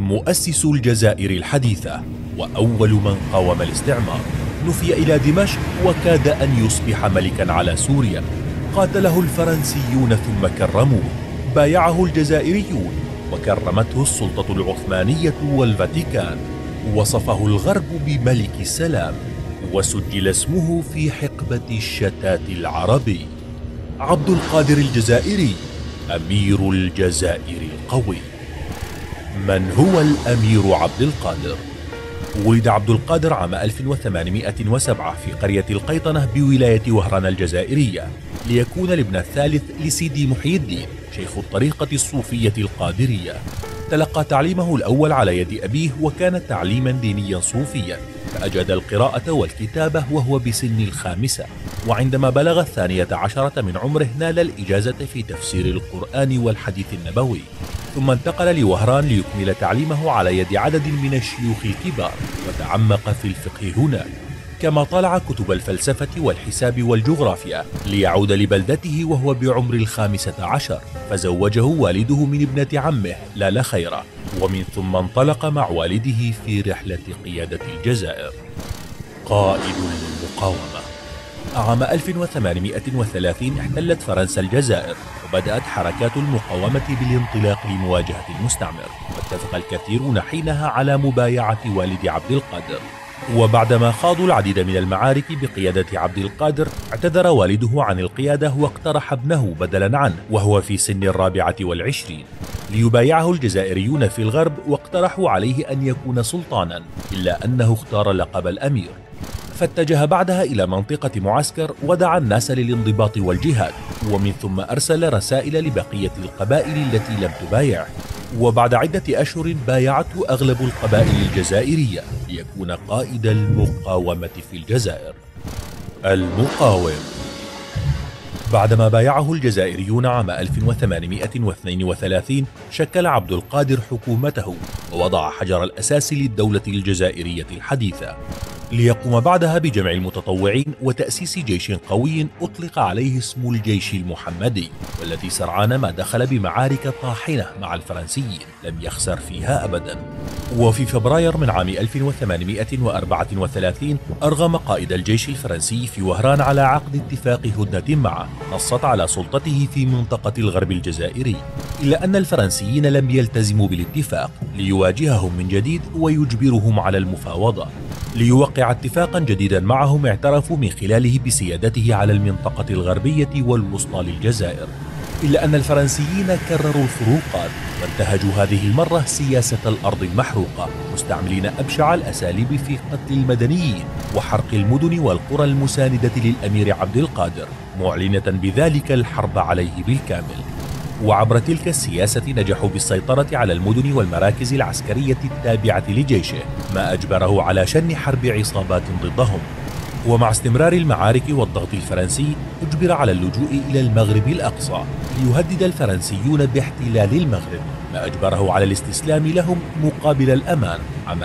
مؤسس الجزائر الحديثة وأول من قاوم الاستعمار، نفي إلى دمشق وكاد أن يصبح ملكا على سوريا. قاتله الفرنسيون ثم كرموه، بايعه الجزائريون وكرمته السلطة العثمانية والفاتيكان، وصفه الغرب بملك السلام، وسجل اسمه في حقبة الشتات العربي. عبد القادر الجزائري، أمير الجزائر القوي. من هو الأمير عبد القادر؟ ولد عبد القادر عام 1807 في قرية القيطنة بولاية وهران الجزائرية، ليكون الابن الثالث لسيدي محي الدين شيخ الطريقة الصوفية القادرية. تلقى تعليمه الأول على يد أبيه، وكان تعليما دينيا صوفيا، فأجاد القراءة والكتابة وهو بسن 5، وعندما بلغ 12 من عمره نال الإجازة في تفسير القرآن والحديث النبوي، ثم انتقل لوهران ليكمل تعليمه على يد عدد من الشيوخ الكبار، وتعمق في الفقه هناك، كما طالع كتب الفلسفة والحساب والجغرافيا، ليعود لبلدته وهو بعمر 15، فزوجه والده من ابنة عمه لالا خيرة، ومن ثم انطلق مع والده في رحلة قيادة الجزائر. قائد المقاومة. عام 1830 احتلت فرنسا الجزائر، وبدأت حركات المقاومة بالانطلاق لمواجهة المستعمر، واتفق الكثيرون حينها على مبايعة والد عبد القادر. وبعدما خاضوا العديد من المعارك بقيادة عبد القادر، اعتذر والده عن القيادة واقترح ابنه بدلا عنه وهو في سن 24، ليبايعه الجزائريون في الغرب، واقترحوا عليه أن يكون سلطانا، إلا أنه اختار لقب الأمير. فاتجه بعدها إلى منطقة معسكر ودعا الناس للانضباط والجهاد، ومن ثم أرسل رسائل لبقية القبائل التي لم تبايعه، وبعد عدة أشهر بايعته أغلب القبائل الجزائرية ليكون قائد المقاومة في الجزائر. المقاوم. بعدما بايعه الجزائريون عام 1832 شكل عبد القادر حكومته، ووضع حجر الأساس للدولة الجزائرية الحديثة، ليقوم بعدها بجمع المتطوعين وتأسيس جيش قوي أطلق عليه اسم الجيش المحمدي، والذي سرعان ما دخل بمعارك طاحنة مع الفرنسيين لم يخسر فيها أبدا. وفي فبراير من عام 1834 أرغم قائد الجيش الفرنسي في وهران على عقد اتفاق هدنة معه نصت على سلطته في منطقة الغرب الجزائري، إلا أن الفرنسيين لم يلتزموا بالاتفاق، ليواجههم من جديد ويجبرهم على المفاوضة. ليوقع اتفاقا جديدا معهم اعترفوا من خلاله بسيادته على المنطقة الغربية والوسطى للجزائر، إلا أن الفرنسيين كرروا الفروقات وانتهجوا هذه المرة سياسة الأرض المحروقة، مستعملين أبشع الأساليب في قتل المدنيين وحرق المدن والقرى المساندة للأمير عبد القادر، معلنة بذلك الحرب عليه بالكامل. وعبر تلك السياسة نجحوا بالسيطرة على المدن والمراكز العسكرية التابعة لجيشه، ما أجبره على شن حرب عصابات ضدهم. ومع استمرار المعارك والضغط الفرنسي أجبر على اللجوء إلى المغرب الأقصى، ليهدد الفرنسيون باحتلال المغرب، ما أجبره على الاستسلام لهم مقابل الأمان عام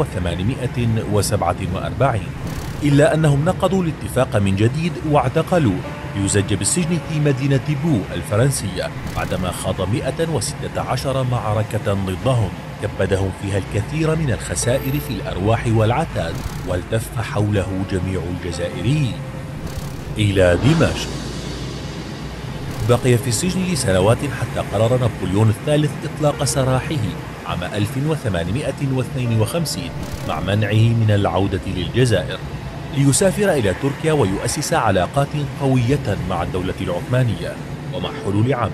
1847، إلا أنهم نقضوا الاتفاق من جديد واعتقلوه، ليزج بالسجن في مدينة بو الفرنسية بعدما خاض 116 معركة ضدهم كبدهم فيها الكثير من الخسائر في الأرواح والعتاد، والتف حوله جميع الجزائريين. إلى دمشق. بقي في السجن لسنوات حتى قرر نابليون الثالث إطلاق سراحه عام 1852 مع منعه من العودة للجزائر، ليسافر إلى تركيا ويؤسس علاقات قوية مع الدولة العثمانية. ومع حلول عام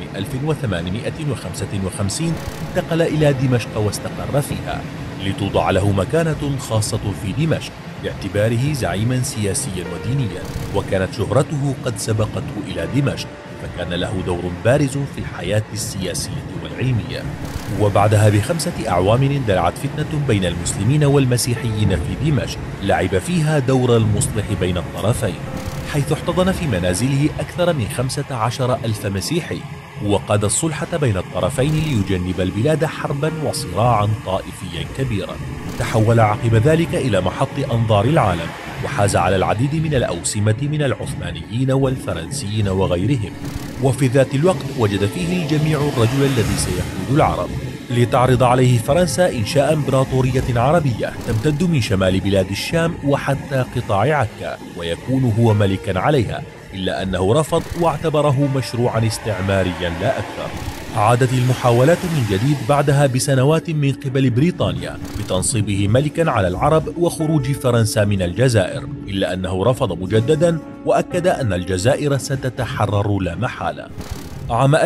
1855 انتقل إلى دمشق واستقر فيها، لتوضع له مكانة خاصة في دمشق باعتباره زعيما سياسيا ودينيا، وكانت شهرته قد سبقته إلى دمشق، فكان له دور بارز في الحياة السياسية والعلمية. وبعدها ب5 أعوام اندلعت فتنة بين المسلمين والمسيحيين في دمشق، لعب فيها دور المصلح بين الطرفين، حيث احتضن في منازله أكثر من 15,000 مسيحي، وقاد الصلح بين الطرفين ليجنب البلاد حربا وصراعا طائفيا كبيرا. تحول عقب ذلك إلى محط أنظار العالم، وحاز على العديد من الأوسمة من العثمانيين والفرنسيين وغيرهم، وفي ذات الوقت وجد فيه الجميع الرجل الذي سيقود العرب، لتعرض عليه فرنسا إنشاء إمبراطورية عربية تمتد من شمال بلاد الشام وحتى قطاع عكا، ويكون هو ملكا عليها، إلا أنه رفض واعتبره مشروعا استعماريا لا أكثر. عادت المحاولات من جديد بعدها بسنوات من قبل بريطانيا بتنصيبه ملكا على العرب وخروج فرنسا من الجزائر، إلا أنه رفض مجددا وأكد أن الجزائر ستتحرر لا محالة. عام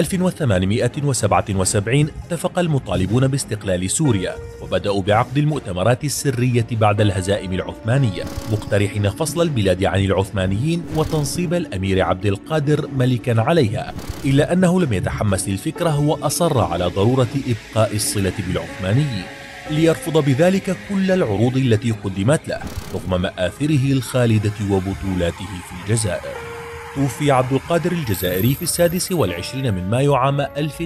1877 اتفق المطالبون باستقلال سوريا وبدأوا بعقد المؤتمرات السرية بعد الهزائم العثمانية، مقترحين فصل البلاد عن العثمانيين وتنصيب الأمير عبد القادر ملكا عليها، إلا أنه لم يتحمس للفكرة وأصر على ضرورة إبقاء الصلة بالعثمانيين، ليرفض بذلك كل العروض التي قدمت له رغم مآثره الخالدة وبطولاته في الجزائر. توفي عبد القادر الجزائري في 26 من مايو عام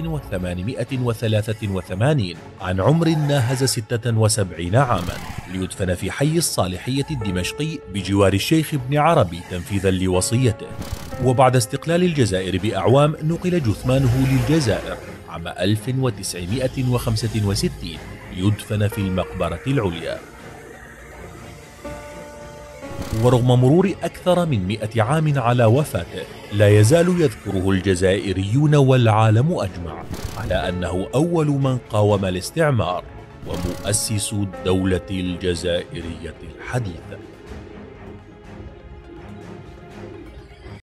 1883 عن عمر ناهز 76 عاما، ليدفن في حي الصالحية الدمشقي بجوار الشيخ ابن عربي تنفيذا لوصيته. وبعد استقلال الجزائر بأعوام نقل جثمانه للجزائر عام 1965 ليدفن في المقبرة العليا. ورغم مرور أكثر من 100 عام على وفاته، لا يزال يذكره الجزائريون والعالم أجمع على أنه أول من قاوم الاستعمار ومؤسس الدولة الجزائرية الحديثة.